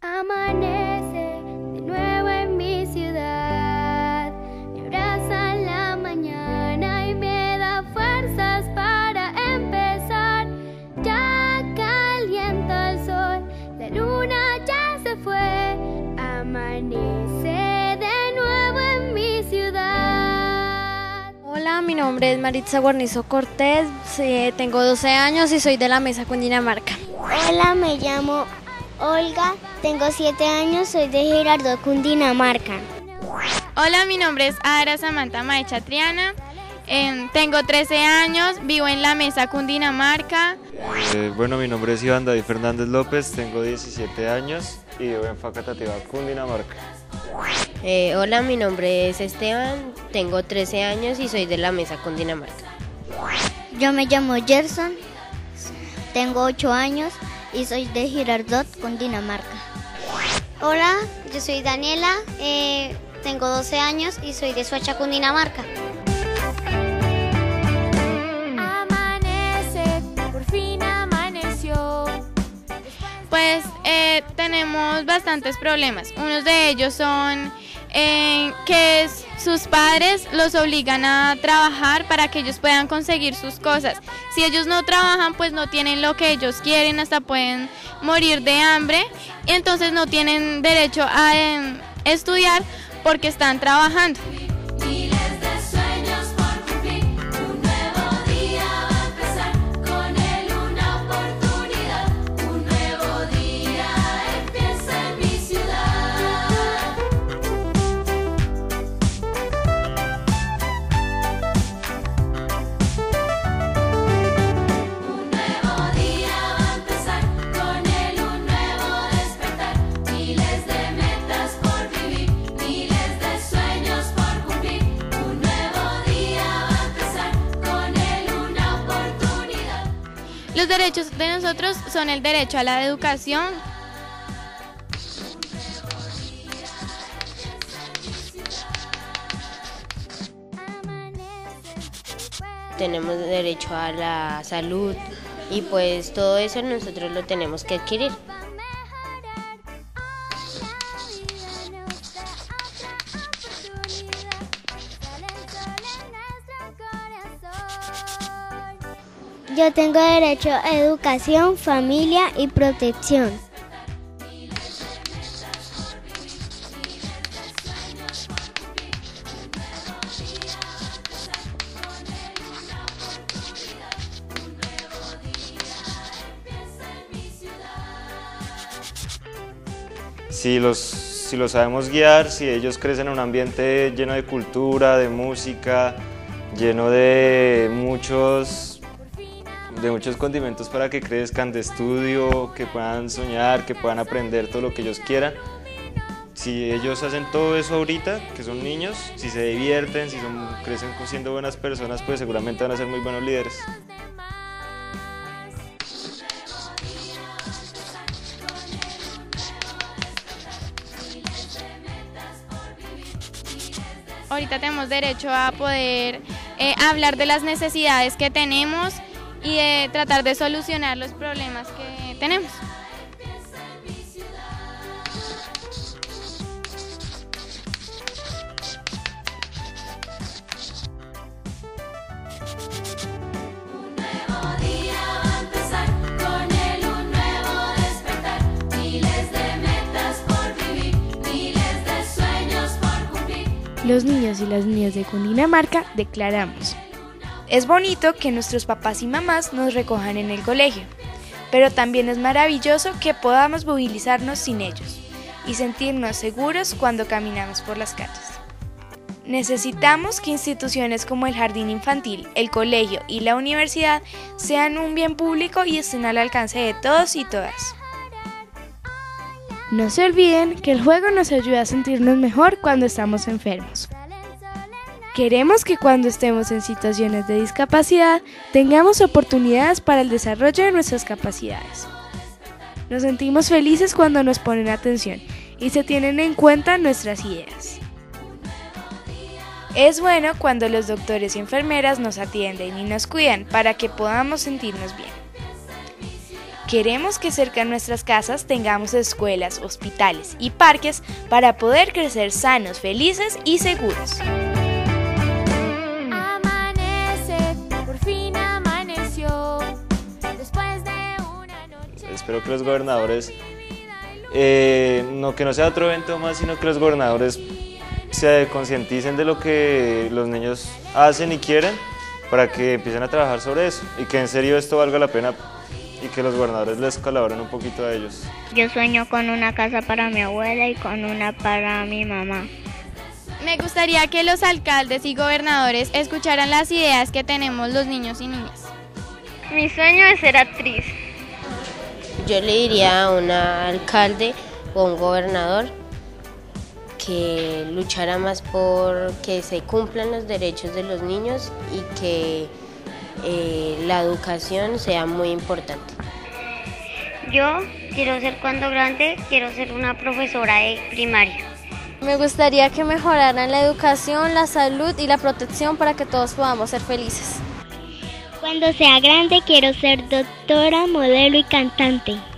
Amanece de nuevo en mi ciudad, me abraza la mañana y me da fuerzas para empezar. Ya calienta el sol, la luna ya se fue, amanece de nuevo en mi ciudad. Hola, mi nombre es Maritza Guarnizo Cortés, tengo 12 años y soy de la Mesa Cundinamarca. Hola, me llamo Olga, tengo 7 años, soy de Girardot, Cundinamarca. Hola, mi nombre es Ara Samantha Maecha Triana, tengo 13 años, vivo en la Mesa Cundinamarca. Bueno, mi nombre es Iván David Fernández López, tengo 17 años y vivo en Facatativá, Cundinamarca. Hola, mi nombre es Esteban, tengo 13 años y soy de la Mesa Cundinamarca. Yo me llamo Gerson, tengo 8 años y soy de Girardot, Cundinamarca. Hola, yo soy Daniela, tengo 12 años y soy de Soacha, Cundinamarca. Amanece, por fin amaneció. Pues tenemos bastantes problemas. Unos de ellos son que sus padres los obligan a trabajar para que ellos puedan conseguir sus cosas. Si ellos no trabajan, pues no tienen lo que ellos quieren, hasta pueden morir de hambre, y entonces no tienen derecho a estudiar porque están trabajando. Los derechos de nosotros son el derecho a la educación. Tenemos derecho a la salud y pues todo eso nosotros lo tenemos que adquirir. Yo tengo derecho a educación, familia y protección. Si los sabemos guiar, si ellos crecen en un ambiente lleno de cultura, de música, lleno de muchos condimentos para que crezcan, de estudio, que puedan soñar, que puedan aprender todo lo que ellos quieran. Si ellos hacen todo eso ahorita, que son niños, si se divierten, si crecen siendo buenas personas, pues seguramente van a ser muy buenos líderes. Ahorita tenemos derecho a poder hablar de las necesidades que tenemos y tratar de solucionar los problemas que tenemos. Los niños y las niñas de Cundinamarca declaramos: es bonito que nuestros papás y mamás nos recojan en el colegio, pero también es maravilloso que podamos movilizarnos sin ellos y sentirnos seguros cuando caminamos por las calles. Necesitamos que instituciones como el jardín infantil, el colegio y la universidad sean un bien público y estén al alcance de todos y todas. No se olviden que el juego nos ayuda a sentirnos mejor cuando estamos enfermos. Queremos que cuando estemos en situaciones de discapacidad tengamos oportunidades para el desarrollo de nuestras capacidades. Nos sentimos felices cuando nos ponen atención y se tienen en cuenta nuestras ideas. Es bueno cuando los doctores y enfermeras nos atienden y nos cuidan para que podamos sentirnos bien. Queremos que cerca de nuestras casas tengamos escuelas, hospitales y parques para poder crecer sanos, felices y seguros. Amanece, por fin amaneció, después de una noche. Espero que los gobernadores, que no sea otro evento más, sino que los gobernadores se concienticen de lo que los niños hacen y quieren para que empiecen a trabajar sobre eso y que en serio esto valga la pena y que los gobernadores les colaboren un poquito a ellos. Yo sueño con una casa para mi abuela y con una para mi mamá. Me gustaría que los alcaldes y gobernadores escucharan las ideas que tenemos los niños y niñas. Mi sueño es ser actriz. Yo le diría a un alcalde o un gobernador que luchara más por que se cumplan los derechos de los niños y que la educación sea muy importante. Yo quiero ser cuando grande, quiero ser una profesora de primaria. Me gustaría que mejoraran la educación, la salud y la protección para que todos podamos ser felices. Cuando sea grande quiero ser doctora, modelo y cantante.